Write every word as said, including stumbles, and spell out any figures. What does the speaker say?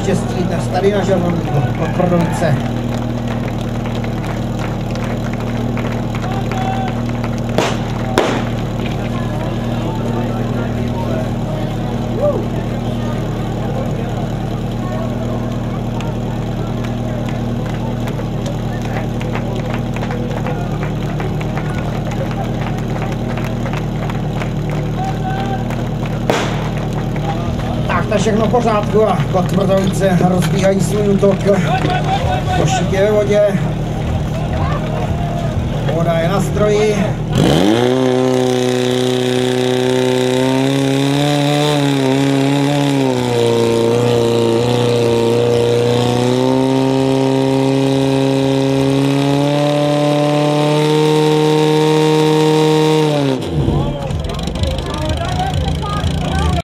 štěstí tady na Žermondýho, pod Prdovice. Tak všechno v pořádku a pod Prdovice rozbíhají svůj útok. Košík je ve vodě. Voda je na stroji.